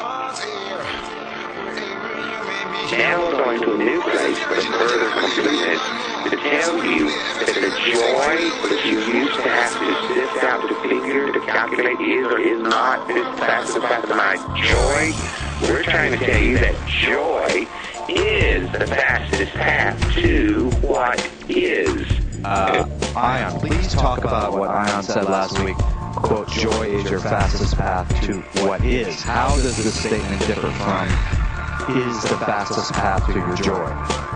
Now we're going to a new place for further completeness to tell you that the joy that you used to have to sift out to figure, to calculate is or is not this facet of my joy. We're trying to tell you that joy is the fastest path to what is. Ion, please talk about what Ion said last week. Quote, joy is your fastest path to what is. How does this statement differ from is the fastest path to your joy?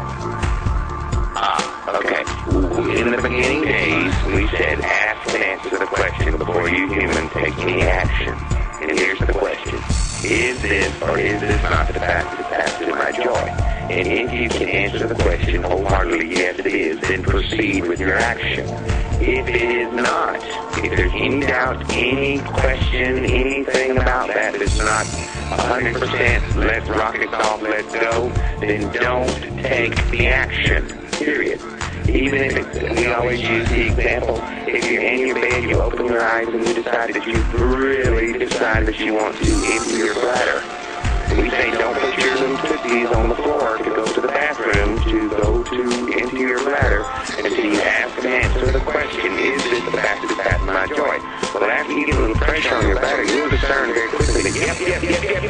Okay. In the beginning days, we said ask and answer the question before you human take any action. And here's the question. Is this or is this not the fastest path to my joy? And if you can answer the question wholeheartedly, yes it is, then proceed with your action. If it is not, if there's any doubt, any question, anything about that that's not 100%, let's rock it off, let's go, then don't take the action, period. Even if it's, we always use the example, if you're in your bed, you open your eyes and you decide that you really decide that you want to empty your bladder. We say don't put your little tootsies on the floor to go to the bathroom, to go to empty your bladder until you ask and answer the question, is this the fastest path to my joy? Well, after you get a little pressure on your bladder, you'll discern very quickly that yep, it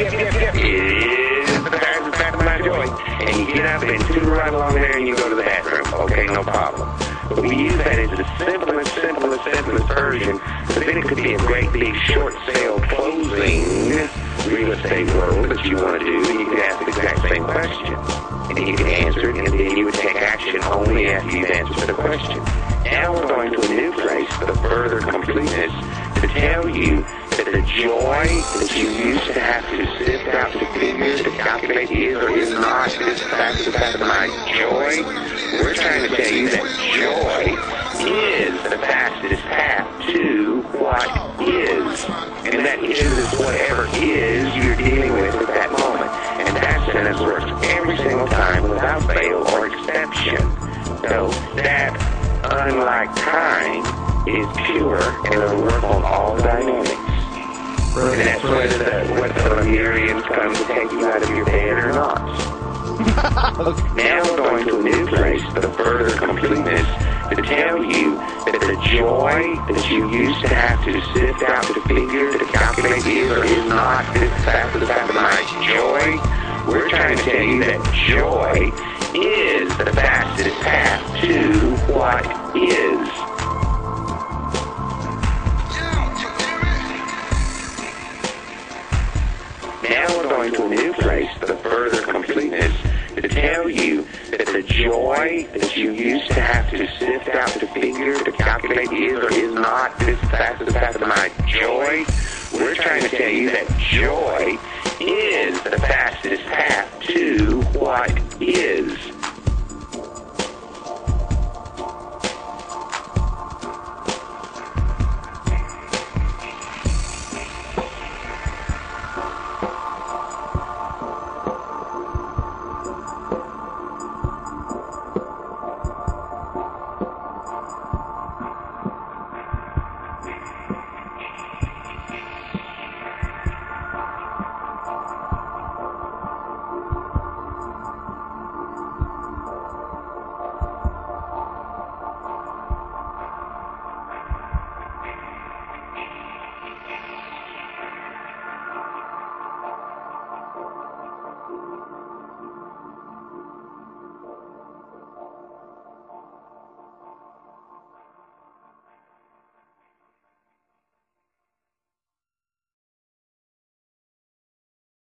is the fastest path to my joy. And you get up and toot right along there and you go to the bathroom. Okay, no problem. But we use that as the simplest version, but then it could be a great big short sale closing real estate world that you want to do, and you can ask the exact same question. And you can answer it, and then you would take action only after you've answered the question. Now we're going to a new place for the further completeness to tell you that the joy that you used to have to sift out to figure, to calculate is or is not this fastest path of my joy. We're trying to tell you that joy is the fastest path to what is. And that is whatever is you're dealing with at that moment. And that sentence works every single time without fail or exception. So that, unlike time, is pure and it'll work on all dynamics. And that's whether the Lemurians come to take you out of your bed or not. Now we're going to a new place for the further completeness to tell you that the joy that you used to have to sift out to figure, to calculate is or is not this fastest path of my joy. We're trying to tell you that joy is the fastest path to what is. Now we're going to a new place for the further completeness to tell you that the joy that you used to have to sift out to figure, to calculate is or is not this fastest path of my joy. We're trying to tell you that joy is the fastest path to what is.